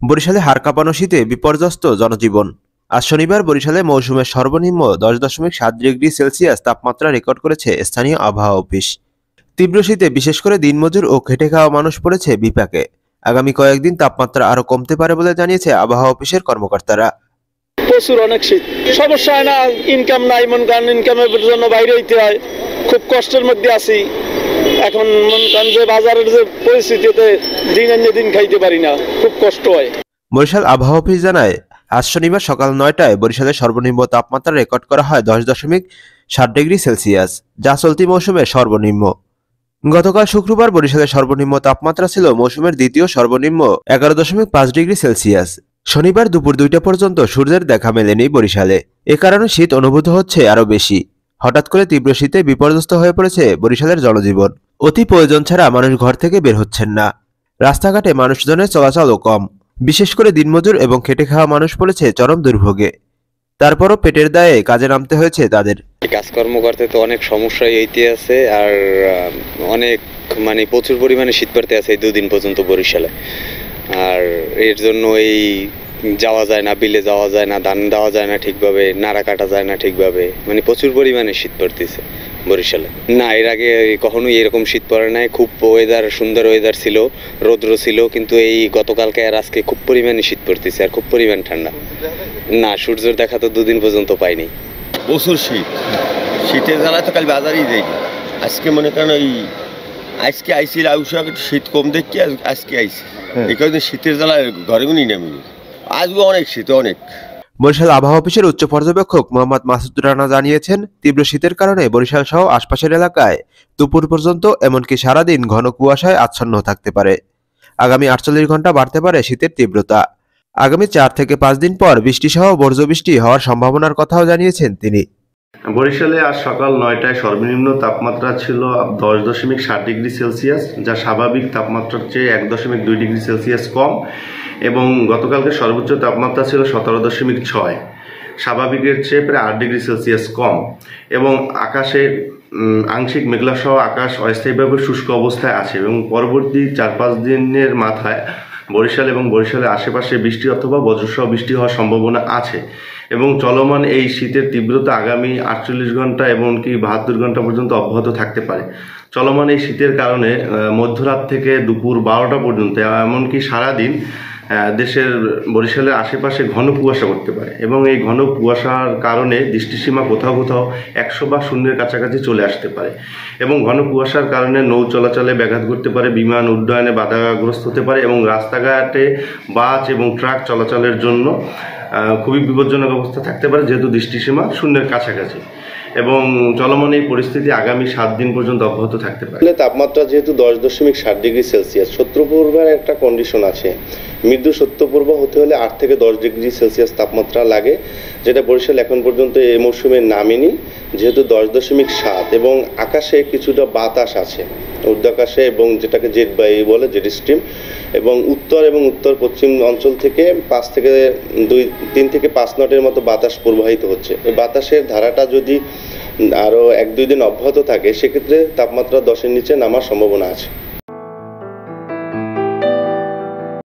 বরিশালে হাড় কাঁপানো শীতে বিপর্যস্ত জনজীবন। আজ শনিবার বরিশালে মৌসুমের সর্বনিম্ন 10.7 ডিগ্রি সেলসিয়াস তাপমাত্রা রেকর্ড করেছে স্থানীয় আবহাওয়া অফিস। তীব্র শীতে বিশেষ করে দিনমজুর ও খেটে খাওয়া মানুষ পড়েছে বিপাকে। আগামী কয়েকদিন তাপমাত্রা আরো কমতে পারে বলে জানিয়েছে আবহাওয়া অফিসের কর্মকর্তারা। প্রচুর অনেক শীত, সমস্যা হয় না, ইনকাম নাই, মন কারণ ইনকামের জন্য বাইরে হইতে হয়, খুব কষ্টের মধ্যে আছি। এখন মন কারণ যে বাজারের যে পরিস্থিতিতে দিন আনিয়ে দিন খাইতে পারি না, খুব কষ্ট হয়। বরিশাল আবহাওয়া অফিস জানায়, আজ শনিবার সকাল 9টায় বরিশালের সর্বনিম্ন তাপমাত্রা রেকর্ড করা হয় 10.7 ডিগ্রি সেলসিয়াস, যা চলতি মৌসুমের সর্বনিম্ন। গতকাল শুক্রবার বরিশালের সর্বনিম্ন তাপমাত্রা ছিল মৌসুমের দ্বিতীয় সর্বনিম্ন 11.5 ডিগ্রি সেলসিয়াস। শনিবার দুপুর 2টা পর্যন্ত সূর্যের দেখা মেলেনি বরিশালে। এ কারণে শীত অনুভূত হচ্ছে আরো বেশি। হঠাৎ করে তীব্র শীতে বিপর্যস্ত হয়ে পড়েছে বরিশালের জনজীবন। অতি প্রয়োজন ছাড়া মানুষ ঘর থেকে বের হচ্ছেন না। রাস্তাঘাটে মানুষজনের চলাচলও কম। বিশেষ করে দিনমজুর এবং খেটে খাওয়া মানুষ পড়েছে চরম দুর্ভোগে। তারপরও পেটের দায়ে কাজে নামতে হয়েছে তাদের। কাজকর্ম করতে তো অনেক সমস্যা এইতে আছে, আর অনেক প্রচুর পরিমাণে শীত পড়তে আছে এই 2 দিন পর্যন্ত বরিশালে। আর এর জন্য এই যাওয়া যায় না, বিলে যাওয়া যায় না, ধান দেওয়া যায় না ঠিকভাবে, নাড়া কাটা যায় না ঠিকভাবে, প্রচুর পরিমাণে শীত পড়তেছে বরিশালে। না, এর আগে কখনোই এরকম শীত পড়ে নাই। খুব ওয়েদার, সুন্দর ওয়েদার ছিল, রৌদ্র ছিল, কিন্তু এই গতকালকে আর আজকে খুব পরিমাণে শীত পড়তেছে আর খুব পরিমাণ ঠান্ডা। না, সূর্যের দেখা তো 2 দিন পর্যন্ত পাইনি। প্রচুর শীত, শীতের জ্বালায় তো কাল বাজারেই যাই। আজকে মনে করেন ওই আজকে আইসি আউসাক শীত কম দেখি, আজকে আইসি এই কারণে শীতের জ্বালায় ঘরে গুনি নামি। আজকে অনেক শীত, অনেক। বরিশাল আবহাওয়া অফিসের উচ্চ পর্যবেক্ষক মোহাম্মদ মাসুদ রানা জানিয়েছেন, তীব্র শীতের কারণে বরিশাল সহ আশপাশের এলাকায় দুপুর পর্যন্ত এমনকি সারাদিন ঘন কুয়াশায় আচ্ছন্ন থাকতে পারে। আগামী 48 ঘন্টা বাড়তে পারে শীতের তীব্রতা। আগামী 4 থেকে 5 দিন পর বৃষ্টিসহ বর্জ্যবৃষ্টি হওয়ার সম্ভাবনার কথাও জানিয়েছেন তিনি। বরিশালে আজ সকাল 9টায় সর্বনিম্ন তাপমাত্রা ছিল 10.7 ডিগ্রি সেলসিয়াস, যা স্বাভাবিক তাপমাত্রার চেয়ে 1.2 ডিগ্রি সেলসিয়াস কম, এবং গতকালকে সর্বোচ্চ তাপমাত্রা ছিল 17.6, স্বাভাবিকের চেয়ে প্রায় 8 ডিগ্রি সেলসিয়াস কম। এবং আকাশে আংশিক মেঘলা সহ আকাশ অস্থায়ীভাবে শুষ্ক অবস্থায় আছে, এবং পরবর্তী 4-5 দিনের মাথায় বরিশাল এবং বরিশালের আশেপাশে বৃষ্টি অথবা বজ্রসহ বৃষ্টি হওয়ার সম্ভাবনা আছে। এবং চলমান এই শীতের তীব্রতা আগামী 48 ঘন্টা এমনকি 72 ঘন্টা পর্যন্ত অব্যাহত থাকতে পারে। চলমান এই শীতের কারণে মধ্যরাত থেকে দুপুর 12টা পর্যন্ত এমনকি সারাদিন দেশের বরিশালের আশেপাশে ঘন কুয়াশা পড়তে পারে, এবং এই ঘন কুয়াশার কারণে দৃষ্টিসীমা কোথাও কোথাও 100 বা শূন্যের কাছাকাছি চলে আসতে পারে। এবং ঘন কুয়াশার কারণে নৌ চলাচলে ব্যাঘাত ঘটতে পারে, বিমান উড্ডয়নে বাধাগ্রস্ত হতে পারে, এবং রাস্তাঘাটে বাস এবং ট্রাক চলাচলের জন্য খুবই বিপজ্জনক অবস্থা থাকতে পারে, যেহেতু দৃষ্টিসীমা শূন্যের কাছাকাছি। এবং চলমান এই পরিস্থিতি আগামী 7 দিন পর্যন্ত অব্যাহত থাকতে পারে। তাপমাত্রা যেহেতু 10.7 ডিগ্রি সেলসিয়াস, শত্রুপূর্বের একটা কন্ডিশন আছে। মৃদু শৈত্যপ্রবাহ হতে হলে 8 থেকে 10 ডিগ্রি সেলসিয়াস তাপমাত্রা লাগে, যেটা বরিশাল এখন পর্যন্ত এই মৌসুমে নামেনি, যেহেতু 10.7, এবং আকাশে কিছুটা বাতাস আছে ঊর্ধ্বাকাশে, এবং যেটাকে জেট বায়ু বলে, জেট স্ট্রিম, এবং উত্তর এবং উত্তর পশ্চিম অঞ্চল থেকে 3 থেকে 5 নটের মতো বাতাস প্রবাহিত হচ্ছে। এই বাতাসের ধারাটা যদি আরও 1-2 দিন অব্যাহত থাকে, সেক্ষেত্রে তাপমাত্রা 10-এর নিচে নামার সম্ভাবনা আছে।